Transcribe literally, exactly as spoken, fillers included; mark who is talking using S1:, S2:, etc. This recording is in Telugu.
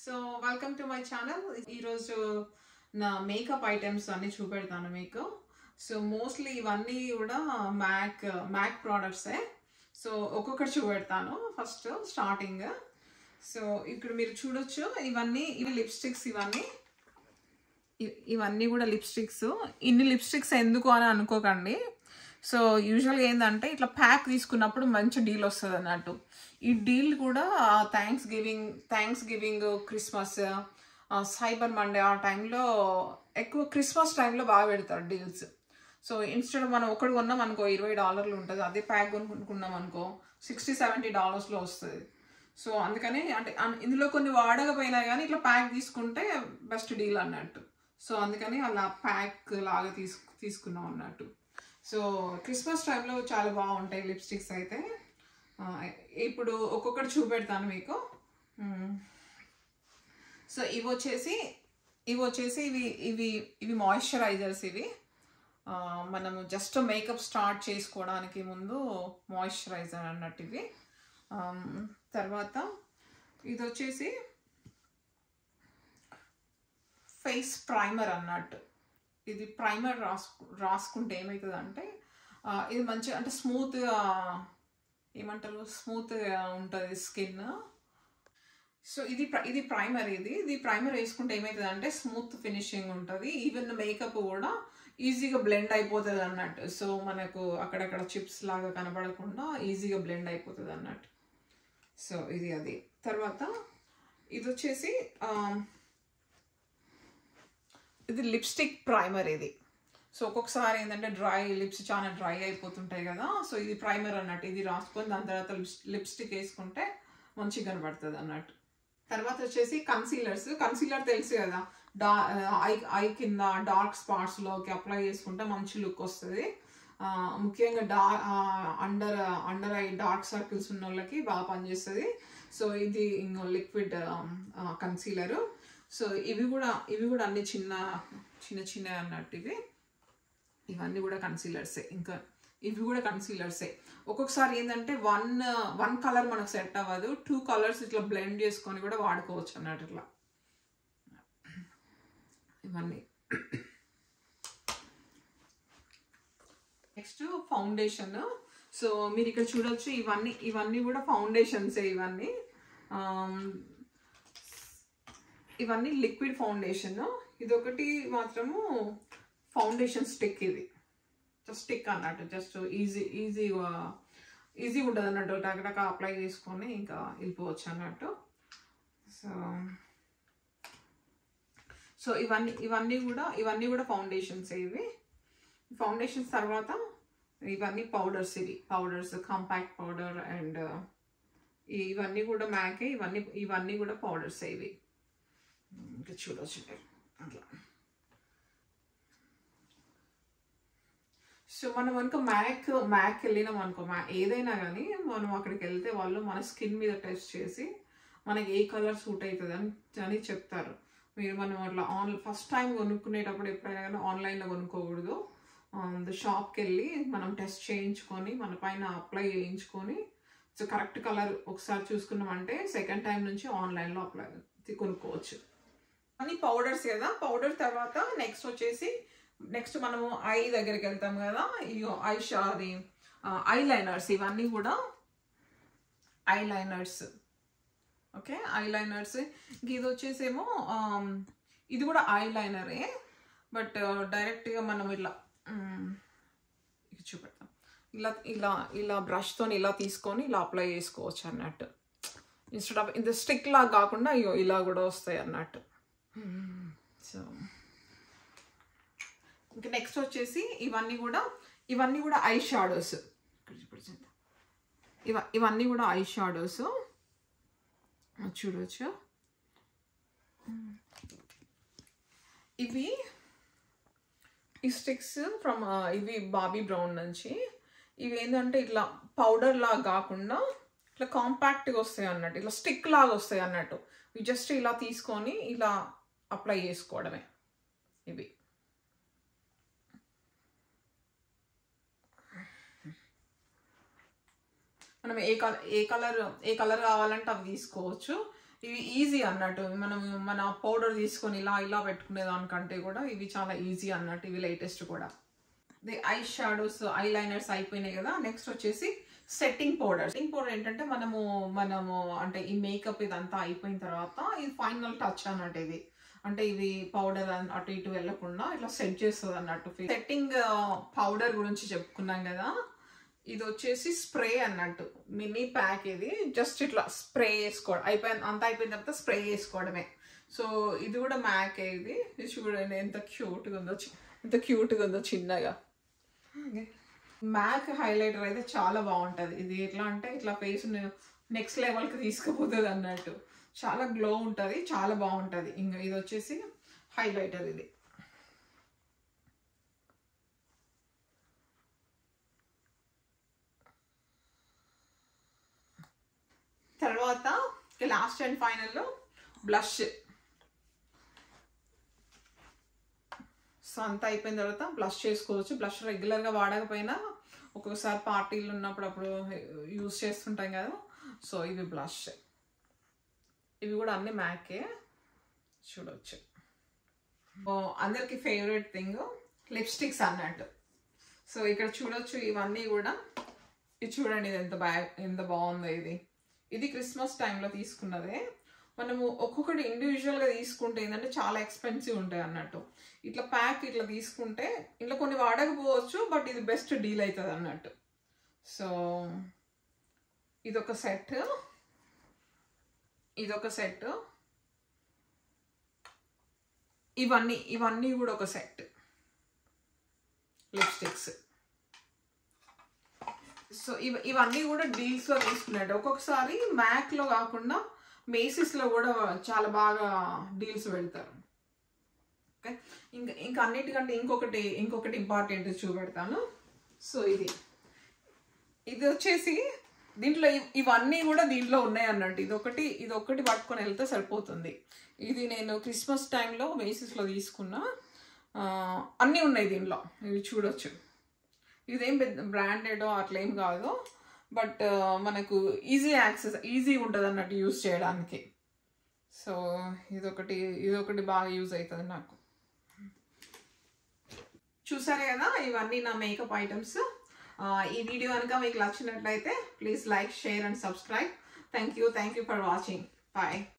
S1: So welcome to my channel. ఈరోజు నా మేకప్ ఐటమ్స్ అన్ని చూపెడతాను మీకు. సో మోస్ట్లీ ఇవన్నీ కూడా మ్యాక్ మ్యాక్ ప్రోడక్ట్సే. సో ఒక్కొక్కటి చూపెడతాను. ఫస్ట్ స్టార్టింగ్ సో ఇక్కడ మీరు చూడొచ్చు, ఇవన్నీ ఇవి లిప్స్టిక్స్. ఇవన్నీ ఇవన్నీ కూడా లిప్స్టిక్స్. ఇన్ని లిప్స్టిక్స్ ఎందుకు అని అనుకోకండి. సో యూజువల్గా ఏంటంటే ఇట్లా ప్యాక్ తీసుకున్నప్పుడు మంచి డీల్ వస్తుంది అన్నట్టు. ఈ డీల్ కూడా Thanksgiving Thanksgiving Christmas, cyber Monday ఆ టైంలో ఎక్కువ క్రిస్మస్ టైంలో బాగా పెడతారు డీల్స్. సో ఇన్స్టెడ్ మనం ఒకటి కొన్నాం అనుకో ఇరవై డాలర్లు ఉంటుంది, అదే ప్యాక్ కొనుక్కున్నాం అనుకో సిక్స్టీ సెవెంటీ డాలర్స్లో వస్తుంది. సో అందుకని అంటే ఇందులో కొన్ని వాడకపోయినా కానీ ఇట్లా ప్యాక్ తీసుకుంటే బెస్ట్ డీల్ అన్నట్టు. సో అందుకని అలా ప్యాక్ లాగా తీసుకు తీసుకున్నాం అన్నట్టు. సో క్రిస్మస్ టైంలో చాలా బాగుంటాయి లిప్స్టిక్స్ అయితే. ఇప్పుడు ఒక్కొక్కటి చూపెడతాను మీకు. సో ఇవి వచ్చేసి ఇవి వచ్చేసి ఇవి ఇవి ఇవి మాయిశ్చరైజర్స్. ఇవి మనము జస్ట్ మేకప్ స్టార్ట్ చేసుకోవడానికి ముందు మాయిశ్చరైజర్ అన్నట్టు ఇవి. తర్వాత ఇది వచ్చేసి ఫేస్ ప్రైమర్ అన్నట్టు. ఇది ప్రైమర్ రాసుకు రాసుకుంటే ఏమవుతుంది అంటే ఇది మంచిగా అంటే స్మూత్గా ఏమంటారు స్మూత్గా ఉంటుంది స్కిన్. సో ఇది ఇది ప్రైమర్. ఇది ఇది ప్రైమర్ వేసుకుంటే ఏమవుతుంది అంటే స్మూత్ ఫినిషింగ్ ఉంటుంది. ఈవెన్ మేకప్ కూడా ఈజీగా బ్లెండ్ అయిపోతుంది అన్నట్టు. సో మనకు అక్కడక్కడ చిప్స్ లాగా కనబడకుండా ఈజీగా బ్లెండ్ అయిపోతుంది అన్నట్టు. సో ఇది అది. తర్వాత ఇది వచ్చేసి ఇది లిప్స్టిక్ ప్రైమర్ ఇది. సో ఒక్కొక్కసారి ఏంటంటే డ్రై లిప్స్ చాలా డ్రై అయిపోతుంటాయి కదా. సో ఇది ప్రైమర్ అన్నట్టు. ఇది రాసుకొని దాని తర్వాత లిప్స్టిక్ వేసుకుంటే మంచిగా కనబడుతుంది అన్నట్టు. తర్వాత వచ్చేసి కన్సీలర్స్. కన్సీలర్ తెలుసు కదా, డా ఐ ఐ కింద డార్క్ స్పాట్స్లోకి అప్లై చేసుకుంటే మంచి లుక్ వస్తుంది. ముఖ్యంగా the under under eye dark circles ఉన్న వాళ్ళకి బాగా పనిచేస్తుంది. సో ఇది ఇంకో లిక్విడ్ కన్సీలరు. సో ఇవి కూడా ఇవి కూడా అన్ని చిన్న చిన్న చిన్న అన్నట్టు. ఇవి ఇవన్నీ కూడా కన్సీలర్సే. ఇంకా ఇవి కూడా కన్సీలర్సే. ఒక్కొక్కసారి ఏంటంటే వన్ వన్ కలర్ మనకు సెట్ అవ్వదు, టూ కలర్స్ ఇట్లా బ్లెండ్ చేసుకొని కూడా వాడుకోవచ్చు అన్నట్టు ఇట్లా. ఇవన్నీ. Next foundation. సో మీరు ఇక్కడ చూడొచ్చు, ఇవన్నీ ఇవన్నీ కూడా ఫౌండేషన్సే. ఇవన్నీ ఇవన్నీ లిక్విడ్ ఫౌండేషన్. ఇదొకటి మాత్రము ఫౌండేషన్ స్టిక్. ఇది జస్ట్ స్టిక్ అన్నట్టు, జస్ట్ ఈజీ ఈజీగా ఈజీగా ఉంటుంది అన్నట్టు. టక్ అప్లై చేసుకొని ఇంకా వెళ్ళిపోవచ్చు అన్నట్టు. సో సో ఇవన్నీ ఇవన్నీ కూడా ఇవన్నీ కూడా ఫౌండేషన్స్. ఇవి ఫౌండేషన్స్. తర్వాత ఇవన్నీ పౌడర్స్. ఇవి పౌడర్స్, కాంపాక్ట్ పౌడర్ అండ్ ఇవన్నీ కూడా మ్యాకే. ఇవన్నీ ఇవన్నీ కూడా పౌడర్స్. ఇవి ఇంకా చూడవచ్చు అట్లా. సో మనం అనుకో మ్యాక్ మ్యాక్ వెళ్ళినాం అనుకో, మ్యా ఏదైనా కానీ మనం అక్కడికి వెళ్తే వాళ్ళు మన స్కిన్ మీద టెస్ట్ చేసి మనకి ఏ కలర్ సూట్ అవుతుంది అని అని చెప్తారు. మీరు మనం అట్లా ఆన్ ఫస్ట్ టైం కొనుక్కునేటప్పుడు ఎప్పుడైనా కానీ ఆన్లైన్లో కొనుక్కోకూడదు. షాప్కి వెళ్ళి మనం టెస్ట్ చేయించుకొని మన పైన అప్లై చేయించుకొని సో కరెక్ట్ కలర్ ఒకసారి చూసుకున్నామంటే సెకండ్ టైం నుంచి ఆన్లైన్లో అప్లై కొనుక్కోవచ్చు. అన్ని పౌడర్స్ కదా. పౌడర్ తర్వాత నెక్స్ట్ వచ్చేసి నెక్స్ట్ మనము ఐ దగ్గరికి వెళ్తాం కదా. ఇగో ఐ షాది ఐ లైనర్స్. ఇవన్నీ కూడా eye liners. Okay, eye liners. ఇది వచ్చేసేమో ఇది కూడా ఐ లైనరే, బట్ డైరెక్ట్గా మనం ఇలా ఇది చూపెడతాం. ఇలా ఇలా ఇలా బ్రష్తో ఇలా తీసుకొని ఇలా అప్లై చేసుకోవచ్చు అన్నట్టు. ఇన్స్టెడ్ ఆఫ్ ఇది స్టిక్ లాగా కాకుండా అయ్యో ఇలా కూడా వస్తాయి అన్నట్టు. సో ఇంకా నెక్స్ట్ వచ్చేసి ఇవన్నీ కూడా ఇవన్నీ కూడా ఐ షాడోస్. ఇవ ఇవన్నీ కూడా ఐ షాడోస్ చూడవచ్చు. ఇవి ఈ స్టిక్స్ ఫ్రమ్ ఇవి బాబీ బ్రౌన్ నుంచి. ఇవి ఏంటంటే ఇట్లా పౌడర్ లాగా కాకుండా ఇట్లా కాంపాక్ట్గా వస్తాయి అన్నట్టు, ఇట్లా స్టిక్ లాగా వస్తాయి అన్నట్టు. ఇవి జస్ట్ ఇలా తీసుకొని ఇలా అప్లై చేసుకోవడమే. ఇవి మనం ఏ కలర్ ఏ కలర్ ఏ కలర్ కావాలంటే అవి తీసుకోవచ్చు. ఇవి ఈజీ అన్నట్టు, మనం మన పౌడర్ తీసుకొని ఇలా ఇలా పెట్టుకునే దానికంటే కూడా ఇవి చాలా ఈజీ అన్నట్టు. ఇవి లేటెస్ట్ కూడా. The eye shadows, eye liners అయిపోయినాయి కదా. నెక్స్ట్ వచ్చేసి సెట్టింగ్ పౌడర్. సెట్టింగ్ పౌడర్ ఏంటంటే మనము మనము అంటే ఈ మేకప్ ఇదంతా అయిపోయిన తర్వాత ఇది ఫైనల్ టచ్ అన్నట్టు. ఇది అంటే ఇది పౌడర్ అటు ఇటు వెళ్ళకుండా ఇట్లా సెట్ చేస్తుంది అన్నట్టు. సెట్టింగ్ పౌడర్ గురించి చెప్పుకున్నాం కదా. ఇది వచ్చేసి స్ప్రే అన్నట్టు, మినీ ప్యాక్. ఇది జస్ట్ ఇట్లా స్ప్రే చేసుకోవడం, అయిపోయిన అంతా అయిపోయిన తర్వాత స్ప్రే చేసుకోవడమే. సో ఇది కూడా మ్యాక్. ఇది ఇది చూడండి ఎంత క్యూట్గా ఉందో, ఎంత క్యూట్గా ఉందో చిన్నగా. మ్యాక్ హైలైటర్ అయితే చాలా బాగుంటుంది. ఇది ఎట్లా అంటే ఇట్లా ఫేస్ నెక్స్ట్ లెవెల్కి తీసుకుపోతుంది అన్నట్టు. చాలా గ్లో ఉంటుంది, చాలా బాగుంటుంది. ఇంకా ఇది వచ్చేసి హైలైటర్. ఇది తర్వాత last and final blush. So అంతా అయిపోయిన తర్వాత బ్లష్ చేసుకోవచ్చు. బ్లష్ రెగ్యులర్గా వాడకపోయినా ఒక్కొక్కసారి పార్టీలు ఉన్నప్పుడు అప్పుడు యూజ్ చేస్తుంటాం కదా. సో ఇవి బ్లష్. ఇవి కూడా అన్ని మ్యాకే చూడవచ్చు. అందరికి ఫేవరెట్ థింగ్ లిప్స్టిక్స్ అన్నట్టు. సో ఇక్కడ చూడొచ్చు ఇవన్నీ కూడా. ఇది చూడండి, ఇది ఎంత బా ఎంత బాగుందో. ఇది ఇది క్రిస్మస్ టైంలో తీసుకున్నదే. మనము ఒక్కొక్కటి ఇండివిజువల్గా తీసుకుంటే ఏంటంటే చాలా ఎక్స్పెన్సివ్ ఉంటాయి అన్నట్టు. ఇట్లా ప్యాక్ ఇట్లా తీసుకుంటే ఇట్లా కొన్ని వాడకపోవచ్చు, బట్ ఇది బెస్ట్ డీల్ అవుతుంది అన్నట్టు. సో ఇదొక సెట్, ఇదొక సెట్, ఇవన్నీ ఇవన్నీ కూడా ఒక సెట్ లిప్స్టిక్స్. సో ఇవ ఇవన్నీ కూడా డీల్స్లో తీసుకున్నట్టు. ఒక్కొక్కసారి మ్యాక్లో కాకుండా మేసిస్లో కూడా చాలా బాగా డీల్స్ పెడతారు. ఓకే, ఇంకా ఇంకా అన్నిటికంటే ఇంకొకటి ఇంకొకటి ఇంపార్టెంట్ చూపెడతాను. సో ఇది ఇది వచ్చేసి దీంట్లో ఇవన్నీ కూడా దీంట్లో ఉన్నాయి అన్నట్టు. ఇది ఒకటి ఇది ఒకటి పట్టుకొని వెళ్తే సరిపోతుంది. ఇది నేను క్రిస్మస్ టైంలో మేసిస్లో తీసుకున్నా. అన్నీ ఉన్నాయి దీనిలో, ఇవి చూడొచ్చు. ఇదేం పెద్ద బ్రాండెడ్ అట్లా ఏం కాదు, బట్ మనకు ఈజీ యాక్సెస్, ఈజీ ఉంటుంది అన్నట్టు యూజ్ చేయడానికి. సో ఇదొకటి ఇదొకటి బాగా యూజ్ అవుతుంది నాకు. చూసారు కదా, ఇవన్నీ నా మేకప్ ఐటమ్స్. ఈ వీడియో కనుక మీకు నచ్చినట్లయితే please like, share and subscribe. Thank you thank you for watching. Bye.